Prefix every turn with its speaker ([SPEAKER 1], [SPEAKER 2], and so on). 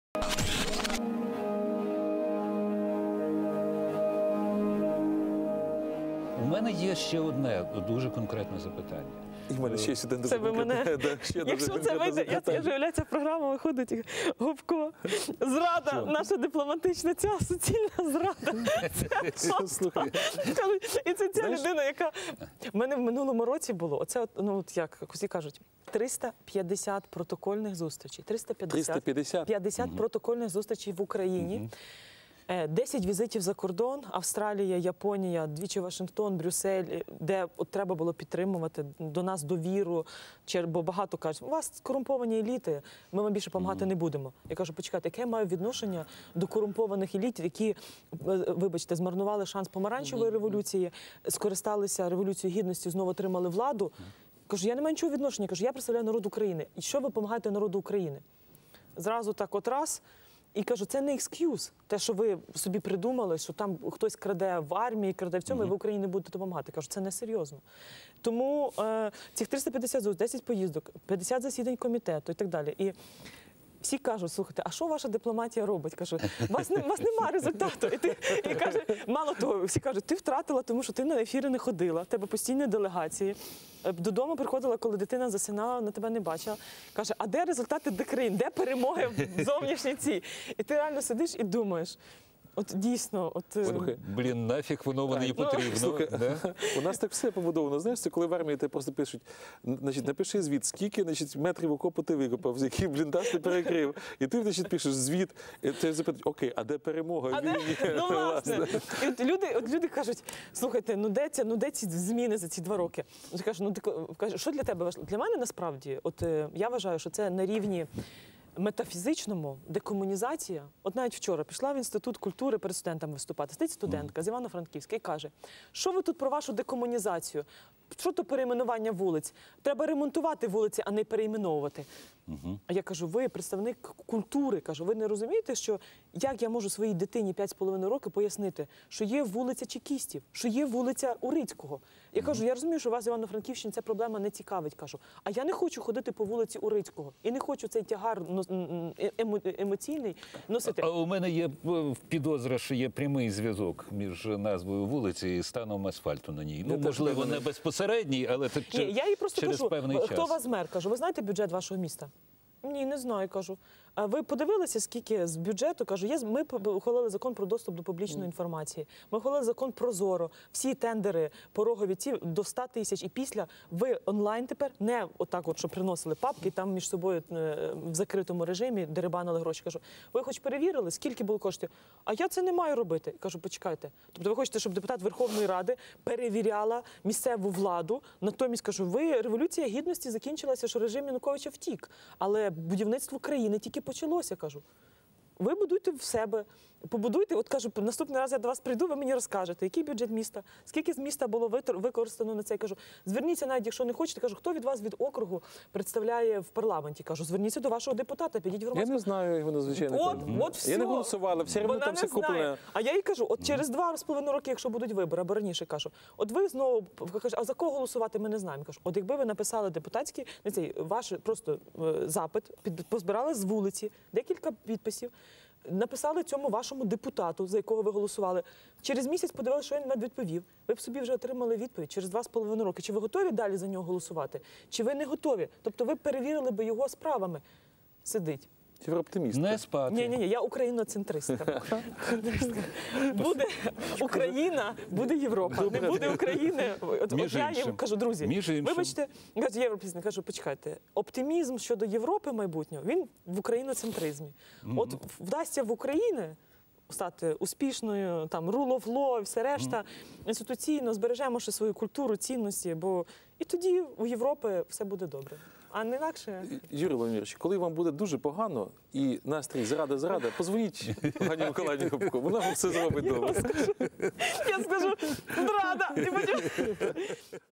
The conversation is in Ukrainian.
[SPEAKER 1] У мене є ще одне дуже конкретне запитання.
[SPEAKER 2] І в мене ще один
[SPEAKER 3] це ви мене. Якщо це вийде, я виявляється, програма виходить, Гопко, зрада, наша дипломатична, ця суцільна зрада. І це ця людина, яка... В мене в минулому році було, оце, ну, як усі кажуть, 350 протокольних зустрічей. 350 протокольних зустрічей в Україні. 10 візитів за кордон, Австралія, Японія, двічі Вашингтон, Брюссель, де треба було підтримувати до нас довіру, бо багато кажуть, у вас корумповані еліти, ми вам більше допомагати не будемо. Я кажу, почекайте, яке я маю відношення до корумпованих еліт, які, вибачте, змарнували шанс помаранчевої революції, скористалися Революцією Гідності, знову отримали владу. Кажу, я не маю нічого відношення, кажу, я представляю народ України. І що ви допомагаєте народу України? Зразу так от раз. І кажу, це не екск'юз, те, що ви собі придумали, що там хтось краде в армії, краде в цьому, і в Україні не будете допомагати. Кажу, це несерйозно. Тому цих 350 зустрічей, 10 поїздок, 50 засідань комітету і так далі. І всі кажуть, слухайте, а що ваша дипломатія робить? Кажу, у вас немає результату. І каже, мало того, всі кажуть, ти втратила, тому що ти на ефіри не ходила, в тебе постійні делегації. Додому приходила, коли дитина засинала, на тебе не бачила. Каже, а де результати ДКРІН? Де перемоги в зовнішній цій? І ти реально сидиш і думаєш, от дійсно, от...
[SPEAKER 2] Слухай,
[SPEAKER 1] блін, нафіг воно не потрібно.
[SPEAKER 2] Слухай, у нас так все побудовано. Знаєш, це коли в армії тебе просто пишуть, значить, напиши звіт, скільки, значить, метрів окопу ти викопав, з який бліндаж ти перекрив. І ти, значить, пишеш звіт, і тебе запитують, окей, а де перемога?
[SPEAKER 3] Ну, власне. І от люди кажуть, слухайте, ну де ці зміни за ці 2 роки? Я кажу, що для тебе важливо? Для мене, насправді, от я вважаю, що це на рівні метафізичному декомунізація. От навіть вчора пішла в Інститут культури перед студентами виступати. Стоїть студентка з Івано-Франківська і каже, що ви тут про вашу декомунізацію? Що то перейменування вулиць? Треба ремонтувати вулиці, а не перейменовувати. А я кажу, ви представник культури, кажу, ви не розумієте, що як я можу своїй дитині 5,5 роки пояснити, що є вулиця Чекістів, що є вулиця Урицького. Я кажу, я розумію, що вас, Івано-Франківщині, ця проблема не цікавить, кажу. А я не хочу ходити по вулиці Урицького. І не хочу цей тягар емоційний носити.
[SPEAKER 1] А у мене є підозра, що є прямий зв'язок між назвою вулиці і станом асфальту на ній. Ну, можливо, не безпосередній, але так через певний час.
[SPEAKER 3] Хто у вас мер? Кажу, ви знаєте бюджет вашого міста? Ні, не знаю, кажу. А ви подивилися, скільки з бюджету? Кажу, ми ухвалили закон про доступ до публічної інформації. Ми ухвалили закон ProZorro. Всі тендери порогові ці до 100 тисяч. І після ви онлайн тепер, не отак от, що приносили папки, і там між собою в закритому режимі дерибанили гроші. Кажу, ви хоч перевірили, скільки було коштів? А я це не маю робити. Кажу, почекайте. Тобто ви хочете, щоб депутат Верховної Ради перевіряла місцеву владу? Натомість, кажу, Революція Гідності закінчилася, що режим Януковича втік. Але будівництво країни тільки почалося, кажу. Ви будуйте в себе, побудуйте, от кажу, наступний раз я до вас прийду, ви мені розкажете, який бюджет міста, скільки з міста було використано на це. Кажу, зверніться навіть, якщо не хочете, кажу, хто від вас від округу представляє в парламенті? Кажу, зверніться до вашого депутата, підіть в громадську.
[SPEAKER 2] Я не знаю, як воно, звичайно.
[SPEAKER 3] От все.
[SPEAKER 2] Я не голосувала, все одно там все куплене.
[SPEAKER 3] А я їй кажу, от через 2,5 роки, якщо будуть вибори, або раніше, кажу, от ви знову, кажу, а за кого голосувати ми не знаємо. Кажу, от якби ви написали депутатський, не цей, ваш просто запит, позбирали з вулиці декілька підписів, написали цьому вашому депутату, за якого ви голосували. Через місяць подивилися, що він відповів. Ви б собі вже отримали відповідь через 2,5 роки. Чи ви готові далі за нього голосувати? Чи ви не готові? Тобто ви перевірили би його справами. Сидить.
[SPEAKER 2] Єврооптиміст.
[SPEAKER 1] Не спати.
[SPEAKER 3] Ні, я україноцентристка. Буде Україна, буде Європа. Не буде України. От я їм кажу, друзі, вибачте, європейські, кажу, почекайте, оптимізм щодо Європи майбутнього, він в україноцентризмі. От вдасться в Україні стати успішною, там, rule of law, все решта, інституційно збережемо ще свою культуру, цінності, бо і тоді у Європи все буде добре. А не інакше.
[SPEAKER 2] Юрій Володимирович, коли вам буде дуже погано і настрій зрада, позвоніть Ганні Миколаївні Гопко, вона вам все зробить добре.
[SPEAKER 3] Я скажу, зрада!